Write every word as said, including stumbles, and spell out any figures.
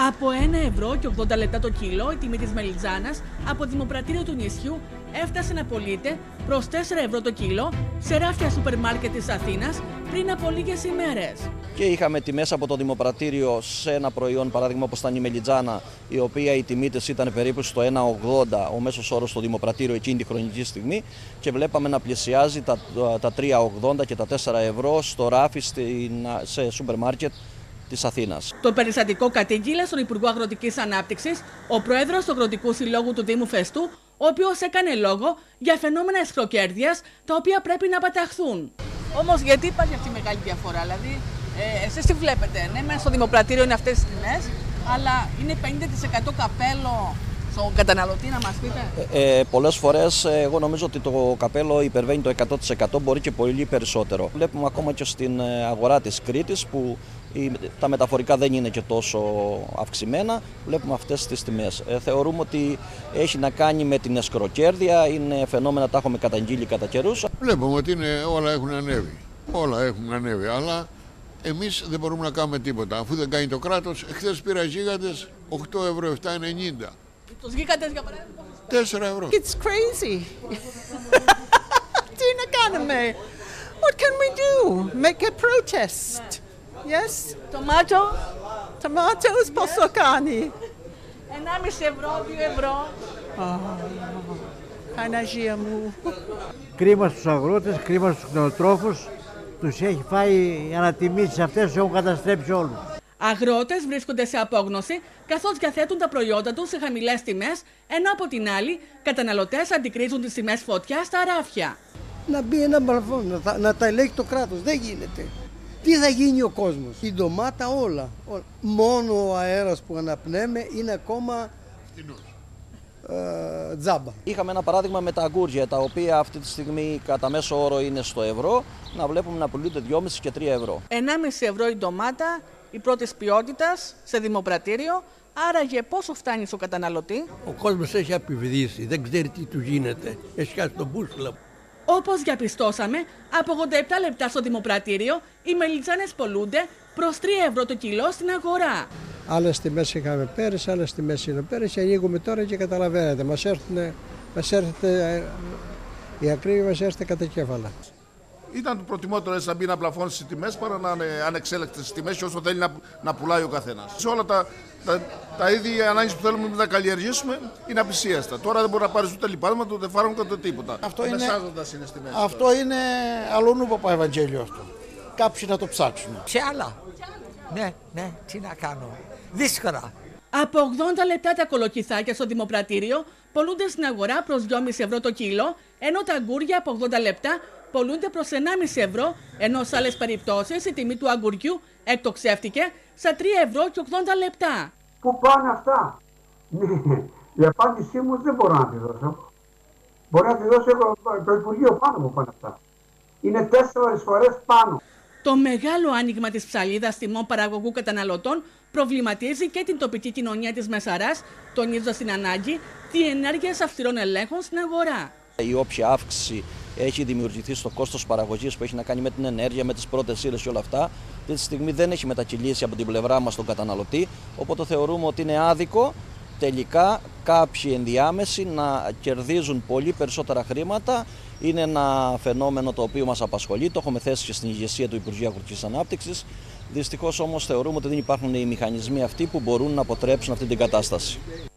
Από ένα ευρώ και ογδόντα λεπτά το κιλό, η τιμή της μελιτζάνας από Δημοπρατήριο του νησιού έφτασε να πωλείται προς τέσσερα ευρώ το κιλό σε ράφια σούπερ μάρκετ της Αθήνας πριν από λίγες ημέρες. Και είχαμε τιμές από το Δημοπρατήριο σε ένα προϊόν, παράδειγμα όπως ήταν η μελιτζάνα, η οποία η τιμή της ήταν περίπου στο ένα ογδόντα ο μέσος όρος στο Δημοπρατήριο εκείνη τη χρονική στιγμή, και βλέπαμε να πλησιάζει τα, τα τρία ογδόντα και τα τέσσερα ευρώ στο ράφι στην, σε σούπερ μάρκετ της Αθήνας. Το περιστατικό κατήγγειλε στον Υπουργό Αγροτικής Ανάπτυξης ο πρόεδρος του Αγροτικού Συλλόγου του Δήμου Φεστού, ο οποίος έκανε λόγο για φαινόμενα αισχροκέρδειας τα οποία πρέπει να παταχθούν. Όμως γιατί υπάρχει αυτή η μεγάλη διαφορά? Δηλαδή, ε, εσείς τι βλέπετε? Ναι, μέσα στο Δημοπρατήριο είναι αυτές τις τιμές, αλλά είναι πενήντα τοις εκατό καπέλο στον καταναλωτή, να μας πείτε. Ε, ε, πολλές φορές ε, εγώ νομίζω ότι το καπέλο υπερβαίνει το εκατό τοις εκατό, μπορεί και πολύ περισσότερο. Βλέπουμε ακόμα και στην αγορά της Κρήτης που η, τα μεταφορικά δεν είναι και τόσο αυξημένα, βλέπουμε αυτές τις τιμές. Ε, θεωρούμε ότι έχει να κάνει με την αισχροκέρδεια, είναι φαινόμενα, τα έχουμε καταγγείλει κατά καιρούς. Βλέπουμε ότι είναι, όλα έχουν ανέβει, όλα έχουν ανέβει, αλλά εμείς δεν μπορούμε να κάνουμε τίποτα, αφού δεν κάνει το κράτος. Χθες πήρα γίγαντες οκτώ ευρώ, επτά ενενήντα. Τους γίγαντες για παράδειγμα τέσσερα ευρώ. It's crazy. Τι να κάνουμε? What can we do? Make a protest. Yes? Τομάτο. Tomatoes πόσο κάνει? ενάμιση ευρώ, δύο ευρώ. Παναγία μου. Κρίμα στους αγρότες, κρίμα στους κτηνοτρόφους. Τους έχει φάει οι ανατιμήσεις αυτές, τους έχουν καταστρέψει όλους. Αγρότες βρίσκονται σε απόγνωση καθώς διαθέτουν τα προϊόντα τους σε χαμηλές τιμές, ενώ από την άλλη καταναλωτές αντικρίζουν τις τιμές φωτιά στα ράφια. Να μπει ένα μπαλφόν, να, τα, να τα ελέγχει το κράτος. Δεν γίνεται. Τι θα γίνει ο κόσμος? Η ντομάτα όλα. όλα. Μόνο ο αέρας που αναπνέμε είναι ακόμα ε, τζάμπα. Είχαμε ένα παράδειγμα με τα αγκούρια, τα οποία αυτή τη στιγμή κατά μέσο όρο είναι στο ευρώ, να βλέπουμε να πουλούνται δυόμισι και τρία ευρώ. ενάμιση ευρώ η ντομάτα, η πρώτης ποιότητας, σε Δημοπρατήριο. Άραγε πόσο φτάνει στο καταναλωτή? Ο κόσμος έχει απειβδίσει, δεν ξέρει τι του γίνεται, έχει χάσει τον μπούσουλα. Όπως διαπιστώσαμε, από ογδόντα επτά λεπτά στο Δημοπρατήριο, οι μελιτζάνες πωλούνται προς τρία ευρώ το κιλό στην αγορά. Άλλες τιμές είχαμε πέρυσι, άλλες τιμές είναι πέρυσι. Ανοίγουμε τώρα και καταλαβαίνετε, μας έρθουν, μας έρθετε, η ακρίβεια μας έρθει κατά κέφαλα. Ήταν προτιμότερο να μπει να πλαφώνει στις τιμές παρά να είναι ανεξέλεκτες στις τιμές και όσο θέλει να, να πουλάει ο καθένας. Σε όλα τα, τα, τα είδη ανάγκες που θέλουμε να καλλιεργήσουμε είναι απεισίαστα. Τώρα δεν μπορεί να πάρει ούτε λιπάσματα, ούτε φάρμακα, ούτε τίποτα. Αυτό είναι, είναι, στις τιμές, αυτό τώρα. είναι αλλονού παπαευαγγέλιο αυτό. Κάποιοι να το ψάξουν. Σε άλλα. Ναι, ναι, τι να κάνω. Δύσκολα. Από ογδόντα λεπτά τα κολοκυθάκια στο Δημοπρατήριο πωλούνται στην αγορά προς δυόμισι ευρώ το κιλό, ενώ τα αγκούρια από ογδόντα λεπτά πωλούνται προς ενάμιση ευρώ, ενώ σε άλλες περιπτώσεις η τιμή του αγκουριού εκτοξεύτηκε στα τρία ευρώ και ογδόντα λεπτά. Πού πάνε αυτά? Η απάντησή μου δεν μπορώ να τη δώσω. Μπορεί να τη δώσω το Υπουργείο πάνω μου πάνε αυτά. Είναι τέσσερις φορές πάνω. Το μεγάλο άνοιγμα της ψαλίδας τιμών παραγωγού καταναλωτών προβληματίζει και την τοπική κοινωνία της Μεσαράς, τονίζοντας την ανάγκη διενέργειας αυστηρών ελέγχων στην αγορά. Η όποια αύξηση έχει δημιουργηθεί στο κόστος παραγωγής που έχει να κάνει με την ενέργεια, με τις πρώτες ύλες και όλα αυτά, αυτή τη στιγμή δεν έχει μετακυλήσει από την πλευρά μας τον καταναλωτή, οπότε θεωρούμε ότι είναι άδικο τελικά κάποιοι ενδιάμεσοι να κερδίζουν πολύ περισσότερα χρήματα. Είναι ένα φαινόμενο το οποίο μας απασχολεί, το έχουμε θέσει και στην ηγεσία του Υπουργείου Αγροτικής Ανάπτυξης. Δυστυχώς όμως θεωρούμε ότι δεν υπάρχουν οι μηχανισμοί αυτοί που μπορούν να αποτρέψουν αυτή την κατάσταση.